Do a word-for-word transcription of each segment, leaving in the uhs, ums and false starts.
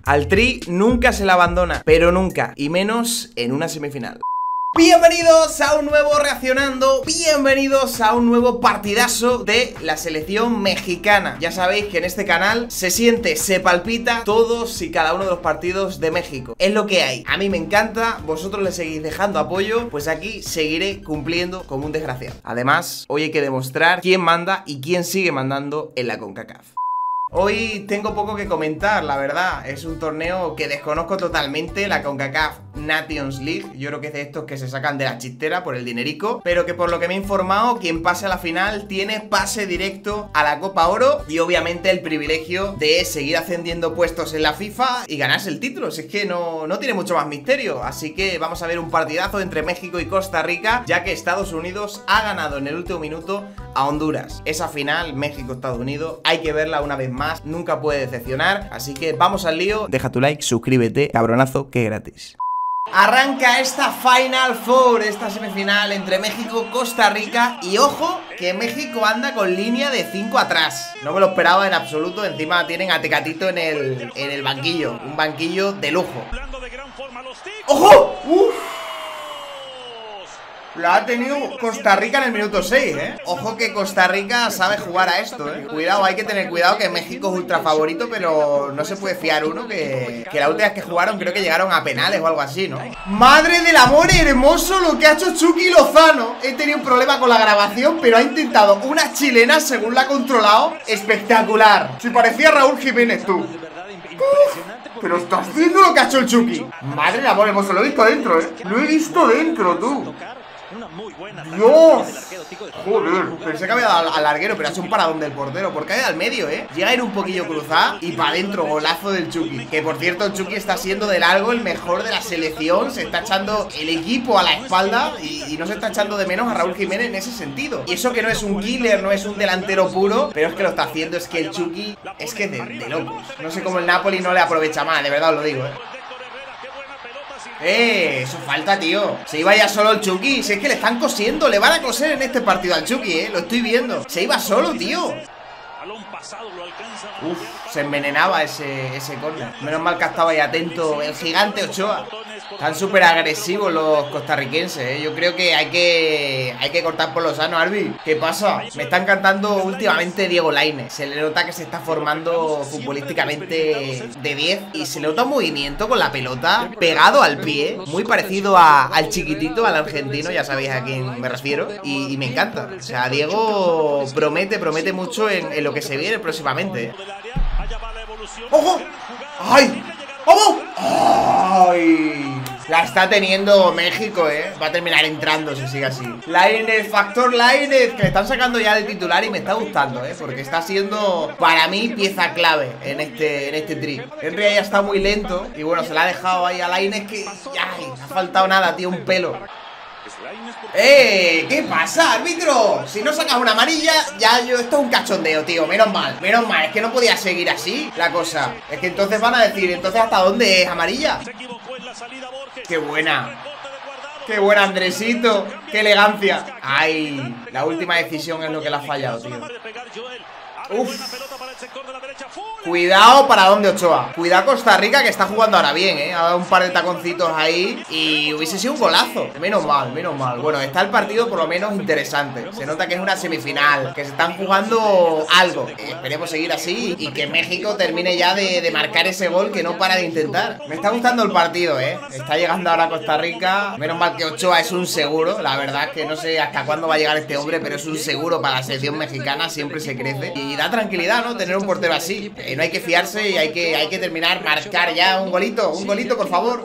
Al Tri nunca se le abandona, pero nunca, y menos en una semifinal. Bienvenidos a un nuevo Reaccionando, bienvenidos a un nuevo partidazo de la selección mexicana. Ya sabéis que en este canal se siente, se palpita todos y cada uno de los partidos de México. Es lo que hay, a mí me encanta, vosotros le seguís dejando apoyo, pues aquí seguiré cumpliendo como un desgraciado. Además, hoy hay que demostrar quién manda y quién sigue mandando en la CONCACAF. Hoy tengo poco que comentar, la verdad. Es un torneo que desconozco totalmente, la CONCACAF Nations League. Yo creo que es de estos que se sacan de la chistera por el dinerico, pero que por lo que me he informado, quien pase a la final tiene pase directo a la Copa Oro y obviamente el privilegio de seguir ascendiendo puestos en la FIFA y ganarse el título. Si es que no, no tiene mucho más misterio. Así que vamos a ver un partidazo entre México y Costa Rica, ya que Estados Unidos ha ganado en el último minuto a Honduras. Esa final, México-Estados Unidos, hay que verla una vez más, nunca puede decepcionar. Así que vamos al lío. Deja tu like, suscríbete, cabronazo, que es gratis. Arranca esta Final Four, esta semifinal entre México y Costa Rica. Y ojo, que México anda con línea de cinco atrás. No me lo esperaba en absoluto. Encima tienen a Tecatito en el, en el banquillo. Un banquillo de lujo. ¡Ojo! ¡Uf! Lo ha tenido Costa Rica en el minuto seis, ¿eh? Ojo que Costa Rica sabe jugar a esto, ¿eh? Cuidado, hay que tener cuidado que México es ultra favorito, pero no se puede fiar uno que, que la última vez que jugaron creo que llegaron a penales o algo así, ¿no? ¡Madre del amor hermoso lo que ha hecho Chucky Lozano! He tenido un problema con la grabación, pero ha intentado una chilena según la ha controlado. ¡Espectacular! Si parecía Raúl Jiménez, tú. ¡Uf! Pero estás viendo lo que ha hecho el Chucky. Madre del amor hermoso, lo he visto dentro, ¿eh? Lo he visto dentro, tú. ¡Dios! Joder, pensé que había dado al larguero, pero ha hecho un paradón del portero. Porque ha ido al medio, ¿eh? Llega a ir un poquillo cruzado y para adentro, golazo del Chucky. Que por cierto, el Chucky está siendo de largo el mejor de la selección. Se está echando el equipo a la espalda y, y no se está echando de menos a Raúl Jiménez en ese sentido. Y eso que no es un killer, no es un delantero puro, pero es que lo está haciendo. Es que el Chucky es que de, de locos. No sé cómo el Napoli no le aprovecha más, de verdad os lo digo, ¿eh? Eh, eso falta, tío. Se iba ya solo el Chucky. Si es que le están cosiendo, le van a coser en este partido al Chucky, eh. Lo estoy viendo. Se iba solo, tío. Uf, se envenenaba ese, ese córner. Menos mal que estaba ahí atento el gigante Ochoa. Están súper agresivos los costarricenses, ¿eh? Yo creo que hay que hay que cortar por lo sano, Albi. ¿Qué pasa? Me está encantando últimamente Diego Lainez. Se le nota que se está formando futbolísticamente de diez. Y se le nota un movimiento con la pelota pegado al pie, muy parecido a, al chiquitito, al argentino. Ya sabéis a quién me refiero. Y, y me encanta. O sea, Diego promete, promete mucho en, en lo que se viene próximamente, ¿eh? ¡Ojo! ¡Ay! ¡Vamos! ¡Ay! La está teniendo México, ¿eh? Va a terminar entrando si sigue así. Lainez, factor Lainez, que le están sacando ya de titular y me está gustando, ¿eh? Porque está siendo, para mí, pieza clave en este, en este tri. Henry ya está muy lento y bueno, se la ha dejado ahí a Lainez que... ¡Ay! No ha faltado nada, tío, un pelo. ¡Eh! ¿Qué pasa, árbitro? Si no sacas una amarilla, ya yo... Esto es un cachondeo, tío, menos mal. Menos mal, es que no podía seguir así la cosa. Es que entonces van a decir, entonces ¿hasta dónde es amarilla? ¡Qué buena! ¡Qué buena, Andresito! ¡Qué elegancia! ¡Ay! La última decisión es lo que le ha fallado, tío. Uf. Cuidado para dónde Ochoa. Cuidado Costa Rica que está jugando ahora bien, eh. Ha dado un par de taconcitos ahí y hubiese sido un golazo. Menos mal, menos mal. Bueno, está el partido por lo menos interesante. Se nota que es una semifinal, que se están jugando algo. eh, Esperemos seguir así y que México termine ya de, de marcar ese gol que no para de intentar. Me está gustando el partido, eh. Está llegando ahora Costa Rica. Menos mal que Ochoa es un seguro. La verdad es que no sé hasta cuándo va a llegar este hombre, pero es un seguro para la selección mexicana. Siempre se crece y da tranquilidad, ¿no? Tener un portero así. Eh, no hay que fiarse y hay que, hay que terminar, marcar ya un golito, un golito, por favor.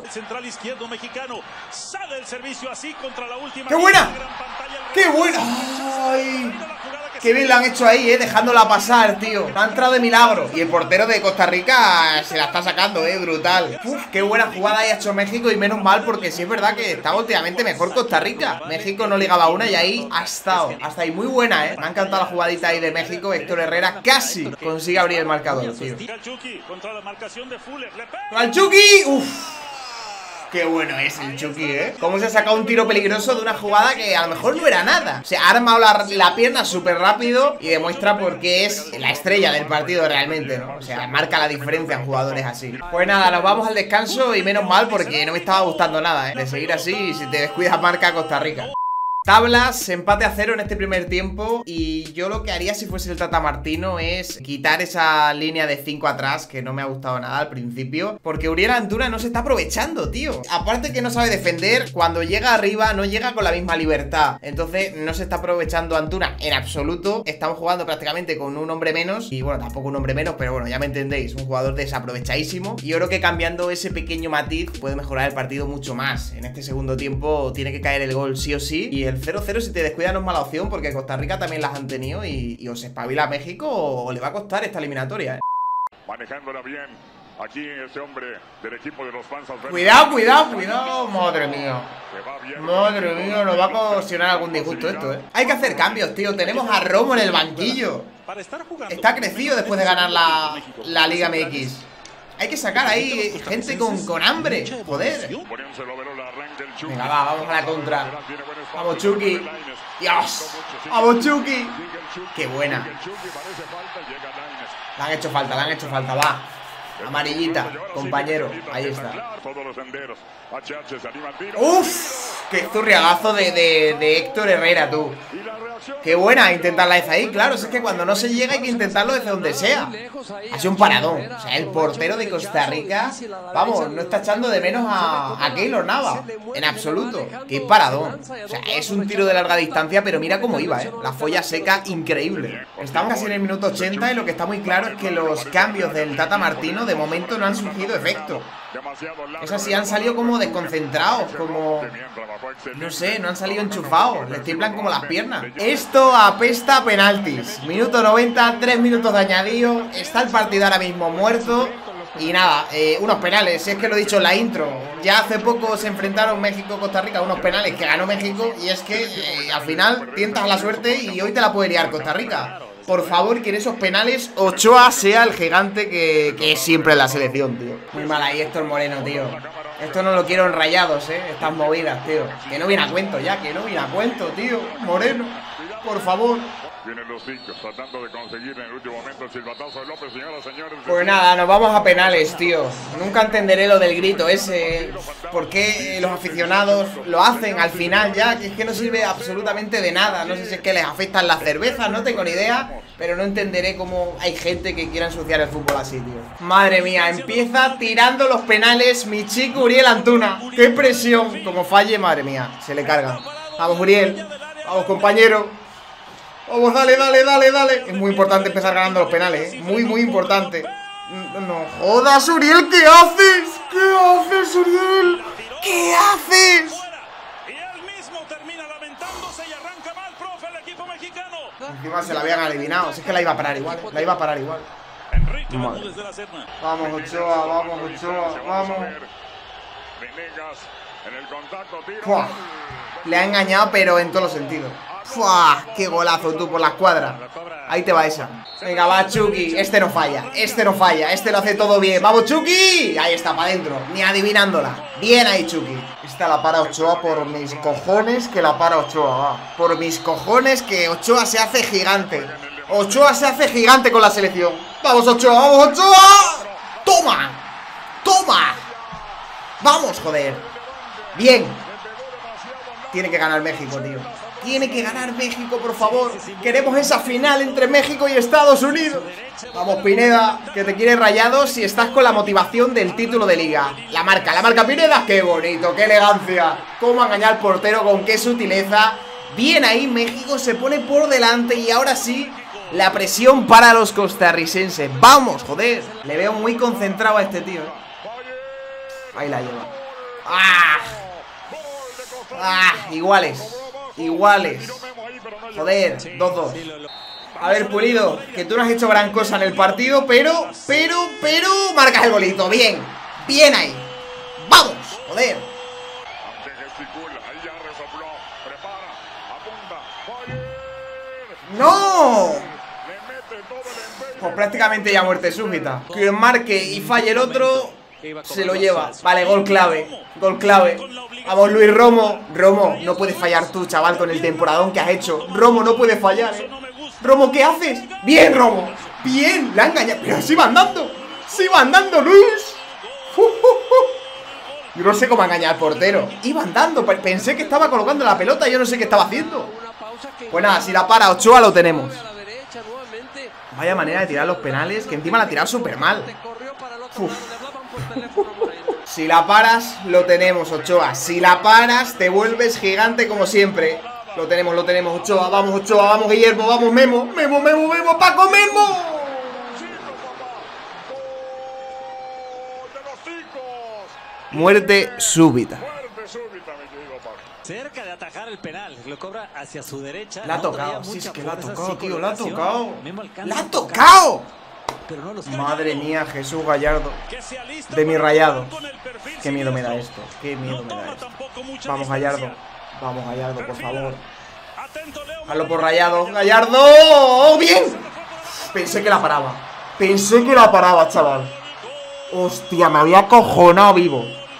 ¡Qué buena! ¡Qué buena! ¡Ay! ¡Qué bien lo han hecho ahí, eh! Dejándola pasar, tío. No ha entrado de milagro. Y el portero de Costa Rica se la está sacando, eh. Brutal. Uf, qué buena jugada ha hecho México. Y menos mal, porque sí es verdad que está últimamente mejor Costa Rica. México no ligaba una y ahí ha estado. Hasta ahí muy buena, eh. Me ha encantado la jugadita ahí de México. Héctor Herrera casi consigue abrir el marcador, tío. ¡Al Chucky! ¡Uf! Qué bueno es el Chucky, ¿eh? Cómo se ha sacado un tiro peligroso de una jugada que a lo mejor no era nada. O sea, ha armado la, la pierna súper rápido y demuestra por qué es la estrella del partido realmente, ¿no? O sea, marca la diferencia en jugadores así. Pues nada, nos vamos al descanso y menos mal porque no me estaba gustando nada, ¿eh? De seguir así, si te descuidas marca Costa Rica. Tablas, empate a cero en este primer tiempo. Y yo lo que haría si fuese el Tata Martino es quitar esa línea de cinco atrás, que no me ha gustado nada al principio, porque Uriel Antuna no se está aprovechando, tío. Aparte que no sabe defender, cuando llega arriba no llega con la misma libertad. Entonces no se está aprovechando Antuna en absoluto. Estamos jugando prácticamente con un hombre menos. Y bueno, tampoco un hombre menos, pero bueno, ya me entendéis. Un jugador desaprovechadísimo. Y yo creo que cambiando ese pequeño matiz puede mejorar el partido mucho más. En este segundo tiempo tiene que caer el gol sí o sí. Y el cero cero si te descuidas no es mala opción, porque Costa Rica también las han tenido y, y os espabila a México o, o le va a costar esta eliminatoria, ¿eh? Manejándola bien aquí ese hombre del equipo de los fans. Cuidado, cuidado, cuidado. Madre mía. Madre mía, nos va a ocasionar algún disgusto esto, ¿eh? Hay que hacer cambios, tío. Tenemos a Romo en el banquillo. Está crecido después de ganar la, la Liga M X. Hay que sacar ahí gente con, con hambre. Joder. Venga, va, vamos a la contra. Vamos, Chucky. Dios. Vamos, Chucky. Qué buena. Le han hecho falta, le han hecho falta, va. Amarillita, compañero. Ahí está. Uf. Qué zurriagazo de, de, de Héctor Herrera, tú. Qué buena intentarla desde ahí, claro. Es que cuando no se llega hay que intentarlo desde donde sea. Ha sido un paradón. O sea, el portero de Costa Rica, vamos, no está echando de menos a, a Keylor Navas. En absoluto. Qué paradón. O sea, es un tiro de larga distancia, pero mira cómo iba, eh. La folla seca, increíble. Estamos casi en el minuto ochenta y lo que está muy claro es que los cambios del Tata Martino de momento no han surgido efecto. Es así, han salido como desconcentrados, como... no sé, no han salido enchufados. Les tiemblan como las piernas. Esto apesta a penaltis. Minuto noventa, tres minutos de añadido. Está el partido ahora mismo muerto. Y nada, eh, unos penales, si es que lo he dicho en la intro. Ya hace poco se enfrentaron México-Costa Rica, unos penales que ganó México. Y es que eh, al final tientas la suerte y hoy te la puede liar Costa Rica. Por favor, que en esos penales Ochoa sea el gigante que, que es siempre en la selección, tío. Muy mal ahí Héctor Moreno, tío. Esto no lo quiero en Rayados, eh. Estas movidas, tío. Que no viene a cuento ya, que no viene a cuento, tío. Moreno, por favor. Vienen los cinco tratando de conseguir en el último momento el silbatazo de López, señoras, señores. Pues nada, nos vamos a penales, tío. Nunca entenderé lo del grito ese. ¿Por qué los aficionados lo hacen al final ya? Que es que no sirve absolutamente de nada. No sé si es que les afectan las cervezas, no tengo ni idea. Pero no entenderé cómo hay gente que quiera ensuciar el fútbol así, tío. Madre mía, empieza tirando los penales mi chico Uriel Antuna. ¡Qué presión! Como falle, madre mía, se le carga. Vamos, Uriel. Vamos, compañero. Vamos, dale, dale, dale, dale. Es muy importante empezar ganando los penales, ¿eh? Muy, muy importante. No, no jodas, Uriel, ¿qué haces? ¿Qué haces, Uriel? ¿Qué haces? Encima se la habían adivinado. Si es que la iba a parar igual, la iba a parar igual. Vamos, Ochoa, vamos, Ochoa, vamos. ¡Fua! Le ha engañado, pero en todos los sentidos. ¡Fua! ¡Qué golazo tú por la escuadra! Ahí te va esa. Venga, va, Chucky. Este no falla, este no falla. Este lo hace todo bien. ¡Vamos, Chucky! Ahí está, para adentro. Ni adivinándola. Bien ahí, Chucky. Esta la para Ochoa por mis cojones que la para Ochoa, va. Por mis cojones que Ochoa se hace gigante. Ochoa se hace gigante con la selección. ¡Vamos, Ochoa! ¡Vamos, Ochoa! ¡Toma! ¡Toma! ¡Vamos, joder! Bien. Tiene que ganar México, tío. Tiene que ganar México, por favor. Queremos esa final entre México y Estados Unidos. Vamos, Pineda, que te quiere Rayados si estás con la motivación del título de liga. La marca, la marca Pineda. ¡Qué bonito, qué elegancia! Cómo engañar al portero, con qué sutileza. Bien ahí, México se pone por delante. Y ahora sí, la presión para los costarricenses. ¡Vamos, joder! Le veo muy concentrado a este tío. Ahí la lleva. ¡Ah! ¡Ah! Iguales. Iguales. Joder, dos dos. A ver, Pulido, que tú no has hecho gran cosa en el partido, pero, pero, pero marcas el golito, bien. Bien ahí. ¡Vamos! Joder. ¡No! Pues prácticamente ya muerte súbita. Quien marque y falle el otro, Se lo lleva. Vale, gol clave. Gol clave. Vamos, Luis Romo. Romo, no puedes fallar tú, chaval, con el temporadón que has hecho. Romo, no puedes fallar, eh. Romo, ¿qué haces? Bien, Romo. Bien, la ha engañado. Pero sí va andando. Sí va andando, Luis. Uh, uh, uh. Yo no sé cómo engañar al portero. Iba andando. Pensé que estaba colocando la pelota y yo no sé qué estaba haciendo. Pues nada, si la para Ochoa lo tenemos. Vaya manera de tirar los penales, que encima la ha tirado súper mal. Uf. Si la paras, lo tenemos, Ochoa. Si la paras, te vuelves gigante como siempre. Lo tenemos, lo tenemos, Ochoa. Vamos, Ochoa, vamos, Guillermo, vamos, Memo. Memo, Memo, Memo, Paco, Memo. Muerte súbita. Cerca de atajar el penal, lo cobra hacia su derecha. La ha tocado, sí, es que la ha tocado, tío, la ha tocado. ¡La ha tocado! Madre mía, Jesús Gallardo. De mi Rayado. Qué miedo me da esto, qué miedo me da esto. Vamos, Gallardo. Vamos, Gallardo, por favor. Hazlo por Rayado. ¡Gallardo! ¡Oh, bien! Pensé que la paraba. Pensé que la paraba, chaval. Hostia, me había acojonado vivo.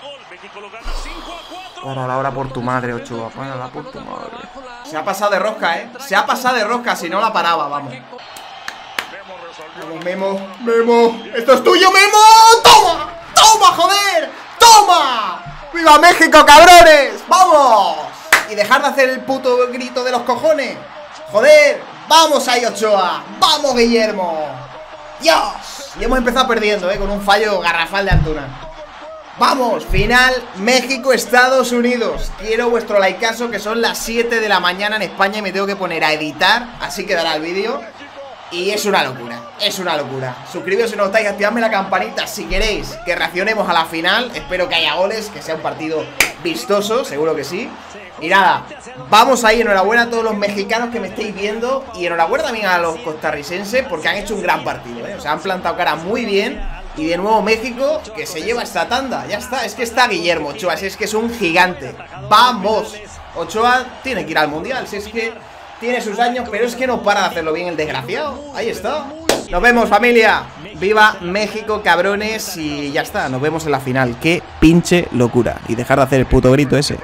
Párala ahora por tu madre, Ochoa. Párala por tu madre. Se ha pasado de rosca, eh. Se ha pasado de rosca, si no la paraba, vamos. Vamos, Memo, Memo. Esto es tuyo, Memo. ¡Toma! ¡Toma, joder! ¡Toma! ¡Viva México, cabrones! ¡Vamos! Y dejar de hacer el puto grito de los cojones. Joder, vamos ahí, Ochoa. ¡Vamos, Guillermo! ¡Dios! Y hemos empezado perdiendo, eh, con un fallo garrafal de Antuna. Vamos, final México-Estados Unidos. Quiero vuestro likeazo, que son las siete de la mañana en España y me tengo que poner a editar. Así quedará el vídeo. Y es una locura, es una locura. Suscribiros si no estáis, activadme la campanita si queréis que reaccionemos a la final. Espero que haya goles, que sea un partido vistoso, seguro que sí. Y nada, vamos ahí, enhorabuena a todos los mexicanos que me estáis viendo. Y enhorabuena también a los costarricenses, porque han hecho un gran partido, ¿eh? O sea, han plantado cara muy bien. Y de nuevo México, que se lleva esta tanda. Ya está, es que está Guillermo Ochoa, si es que es un gigante. ¡Vamos! Ochoa tiene que ir al Mundial, si es que tiene sus años, pero es que no para de hacerlo bien el desgraciado. Ahí está. Nos vemos, familia. Viva México, cabrones. Y ya está, nos vemos en la final. Qué pinche locura. Y dejar de hacer el puto grito ese.